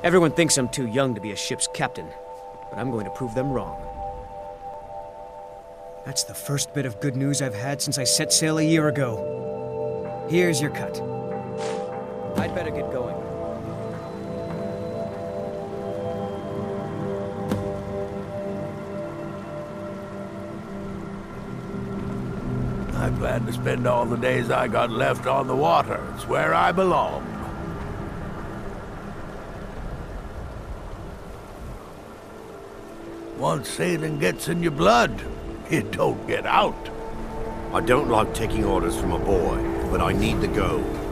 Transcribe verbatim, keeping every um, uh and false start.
Everyone thinks I'm too young to be a ship's captain, but I'm going to prove them wrong. That's the first bit of good news I've had since I set sail a year ago. Here's your cut. I'd better get going. I plan to spend all the days I got left on the water. It's where I belong. Once sailing gets in your blood, it don't get out. I don't like taking orders from a boy, but I need to go.